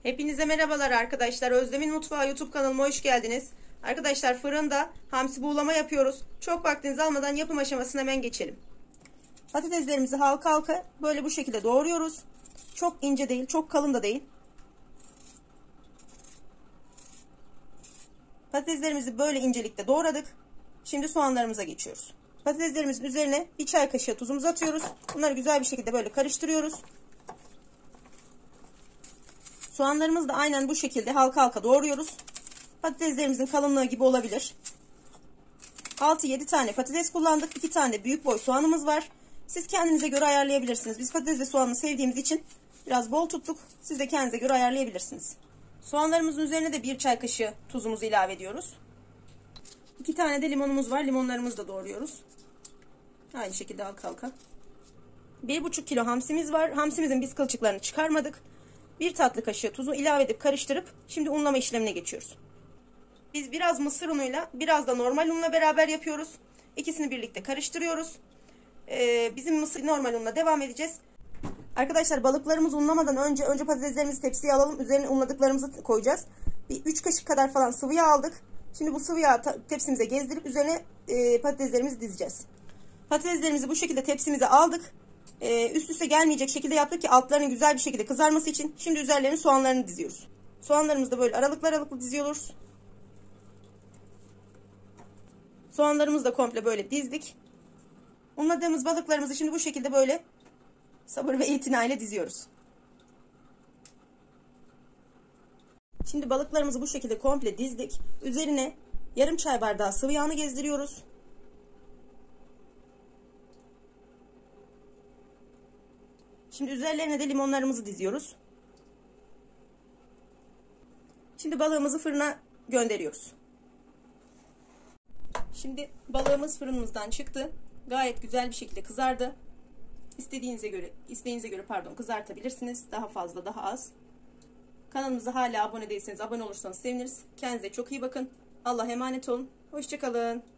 Hepinize merhabalar arkadaşlar. Özlem'in Mutfağı YouTube kanalıma hoş geldiniz. Arkadaşlar fırında hamsi buğulama yapıyoruz. Çok vaktinizi almadan yapım aşamasına hemen geçelim. Patateslerimizi halka halka böyle bu şekilde doğruyoruz. Çok ince değil, çok kalın da değil. Patateslerimizi böyle incelikte doğradık. Şimdi soğanlarımıza geçiyoruz. Patateslerimizin üzerine bir çay kaşığı tuzumuzu atıyoruz. Bunları güzel bir şekilde böyle karıştırıyoruz. Soğanlarımızı da aynen bu şekilde halka halka doğruyoruz. Patateslerimizin kalınlığı gibi olabilir. 6-7 tane patates kullandık. 2 tane büyük boy soğanımız var. Siz kendinize göre ayarlayabilirsiniz. Biz patates ve soğanı sevdiğimiz için biraz bol tuttuk. Siz de kendinize göre ayarlayabilirsiniz. Soğanlarımızın üzerine de 1 çay kaşığı tuzumuzu ilave ediyoruz. 2 tane de limonumuz var. Limonlarımızı da doğruyoruz. Aynı şekilde halka halka. 1,5 kilo hamsimiz var. Hamsimizin biz kılçıklarını çıkarmadık. 1 tatlı kaşığı tuzu ilave edip karıştırıp şimdi unlama işlemine geçiyoruz. Biz biraz mısır unuyla biraz da normal unla beraber yapıyoruz. İkisini birlikte karıştırıyoruz. Bizim mısır normal unla devam edeceğiz. Arkadaşlar balıklarımızı unlamadan önce patateslerimizi tepsiye alalım. Üzerine unladıklarımızı koyacağız. Bir 3 kaşık kadar falan sıvı yağ aldık. Şimdi bu sıvı yağı tepsimize gezdirip üzerine patateslerimizi dizeceğiz. Patateslerimizi bu şekilde tepsimize aldık. Üst üste gelmeyecek şekilde yaptık ki altlarının güzel bir şekilde kızarması için. Şimdi üzerlerine soğanlarını diziyoruz. Soğanlarımızı da böyle aralıklı aralıklı diziyoruz. Soğanlarımızı da komple böyle dizdik. Unladığımız balıklarımızı şimdi bu şekilde böyle sabır ve itinayla diziyoruz. Şimdi balıklarımızı bu şekilde komple dizdik. Üzerine yarım çay bardağı sıvı yağını gezdiriyoruz. Şimdi üzerlerine de limonlarımızı diziyoruz. Şimdi balığımızı fırına gönderiyoruz. Şimdi balığımız fırınımızdan çıktı. Gayet güzel bir şekilde kızardı. İsteğinize göre kızartabilirsiniz. Daha fazla, daha az. Kanalımıza hala abone değilseniz abone olursanız seviniriz. Kendinize çok iyi bakın. Allah'a emanet olun. Hoşça kalın.